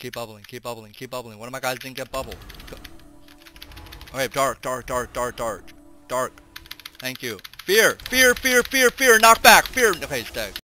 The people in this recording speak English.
keep bubbling, keep bubbling, keep bubbling. One of my guys didn't get bubble. Okay, dark, dark, dark, dark, dark, dark. Thank you. Fear, fear, fear, fear, fear. Knock back, fear. Okay, he's dead.